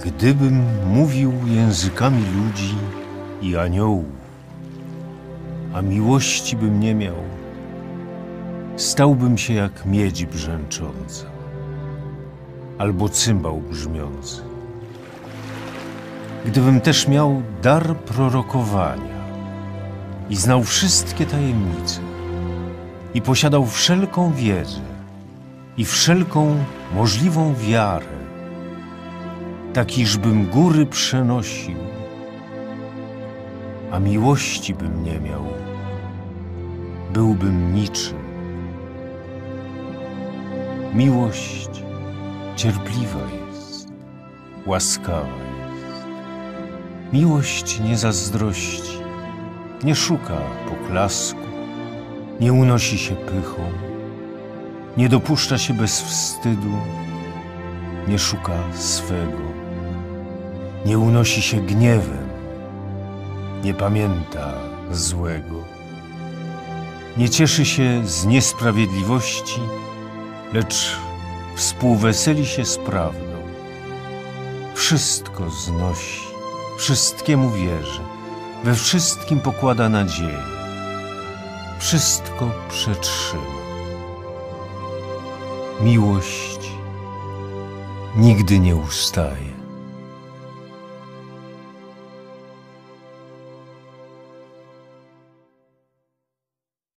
Gdybym mówił językami ludzi i aniołów, a miłości bym nie miał, stałbym się jak miedź brzęcząca albo cymbał brzmiący. Gdybym też miał dar prorokowania i znał wszystkie tajemnice i posiadał wszelką wiedzę i wszelką możliwą wiarę, tak iżbym góry przenosił, a miłości bym nie miał, byłbym niczym. Miłość cierpliwa jest, łaskawa jest. Miłość nie zazdrości, nie szuka poklasku, nie unosi się pychą, nie dopuszcza się bez wstydu, nie szuka swego, nie unosi się gniewem, nie pamięta złego, nie cieszy się z niesprawiedliwości, lecz współweseli się z prawdą. Wszystko znosi, wszystkiemu wierzy, we wszystkim pokłada nadzieję, wszystko przetrzyma. Miłość nigdy nie ustaje.